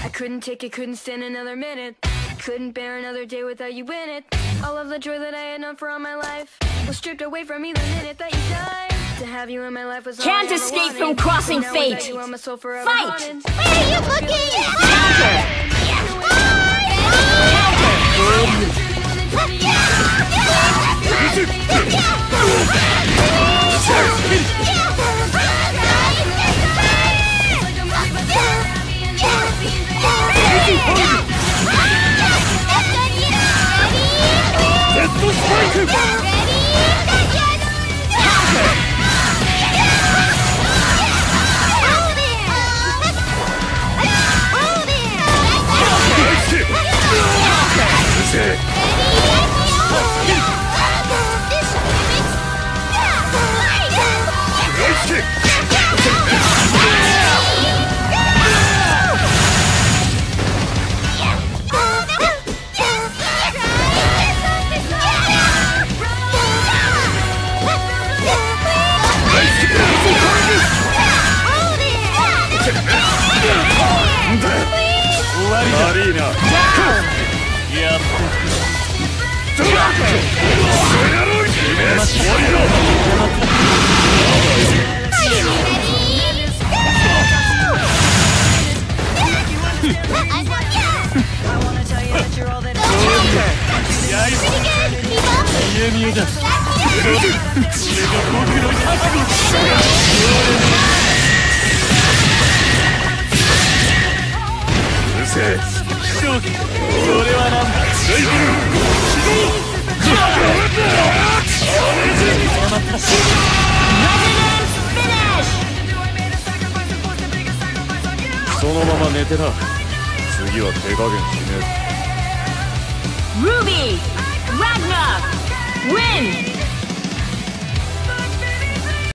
I couldn't take it, couldn't stand another minute. Couldn't bear another day without you in it. All of the joy that I had known for all my life was stripped away from me the minute that you died. To have you in my life was all Can't I ever escape wanted. from crossing Now fate. without you, I'm a soul forever Fight! haunted. Where are you looking? Ruby! Ragnar! Win!